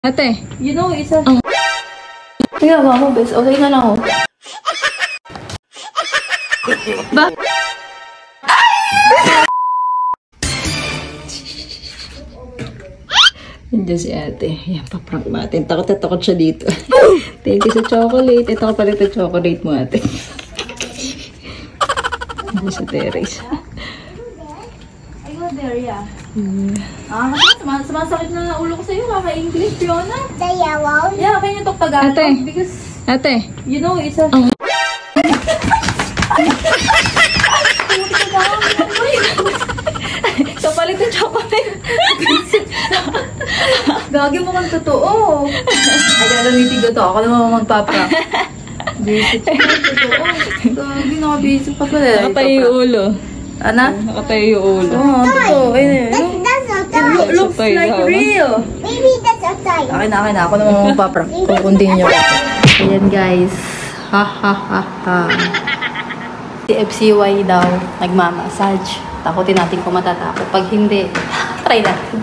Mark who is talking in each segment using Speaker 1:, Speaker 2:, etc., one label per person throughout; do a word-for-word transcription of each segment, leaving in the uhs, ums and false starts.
Speaker 1: Ate,
Speaker 2: you know, isa...
Speaker 1: Ang...
Speaker 2: Kaya ba mo, bes? Okay na lang ako.
Speaker 1: Ba? Nandiyan si ate. Yan, paprank natin. Takot na takot siya dito. Thank you sa chocolate. Ito ka pala ito chocolate mo, ate. Nandiyan si Teres.
Speaker 2: Ay, go there, yeah.
Speaker 1: Hmm.
Speaker 2: Ah, sumas sumasakit na ulo ko sa'yo, kaka-English, Fiona.
Speaker 3: Dayawaw?
Speaker 2: Yeah, can you talk Tagalog?
Speaker 1: Ate.
Speaker 2: Because,
Speaker 1: Ate.
Speaker 2: you know, it's a...
Speaker 1: Ang...
Speaker 2: Kapalit na chocolate. Gagi mo kang totoo. Ay, gagamitin ko to. Ako naman magpaprank. Basic ko, totoo. Gagi, naka-basic pa pala.
Speaker 1: Nakatayo yung ulo.
Speaker 2: Ana?
Speaker 1: Nakatayo yung ulo.
Speaker 2: Oo, totoo. Ayun,
Speaker 3: That's, that's a
Speaker 2: it
Speaker 3: toy.
Speaker 2: lo- looks
Speaker 1: Toy
Speaker 2: like
Speaker 1: daw, no?
Speaker 2: real.
Speaker 3: Maybe that's a toy.
Speaker 2: Akin na, akin na. Ako naman magpaprank. Kung continue. Ayan, guys. Ha, ha, ha, ha. Si F C Y daw, nagmamassage. Takutin natin kung matatakot. Pag hindi, try natin.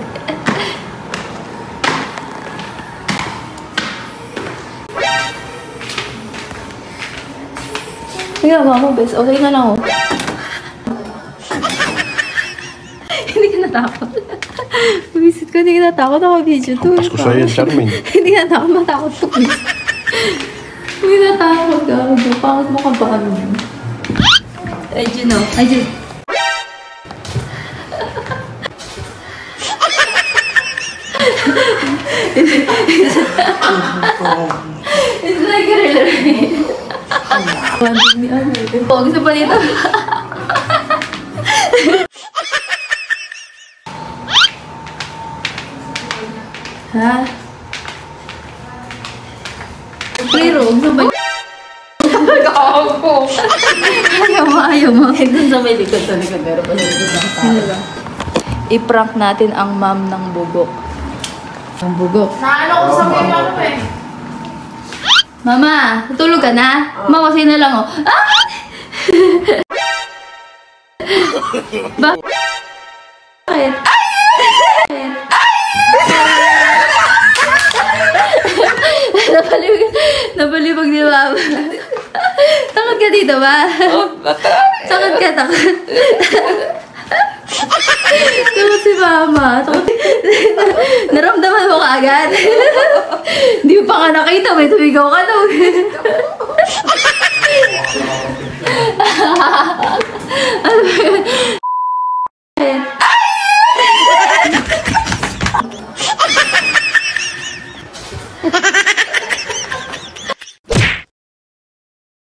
Speaker 2: Kaya ba mo, bes? Okay na lang ako. Hindi ka natakot. Visit ko, hindi ka natakot ako video to.
Speaker 4: Hampas ko sa'yo, Charmaine.
Speaker 2: Hindi ka natakot, matakot to. Hindi natakot ka. Pangit mo ka ba kami? Ay, Juno. Ay, Juno. It's like a relationship. Wanting ni ano. Pogis na pa dito. Ha? Pero, sabay. Ako. Ayaw mo, ayaw mo. Doon sa may likod sa likod. Pero pa sa likod ng tao. I-prank natin ang mom ng bugok. Ang bugok.
Speaker 5: Naano ko sa may ano eh.
Speaker 2: Mama, tutulog ka na? Oh. Mama, kasi na lang oh. Ah! Bakit? Napalibag, napalibag ni Mama. Takot ka dito ba?
Speaker 1: Oh,
Speaker 2: Takot ka, takot. Takot si Mama. Takot. Naramdaman mo ka agad. Hindi mo pa nga nakita, may tumigaw ka daw. Ano ba yun?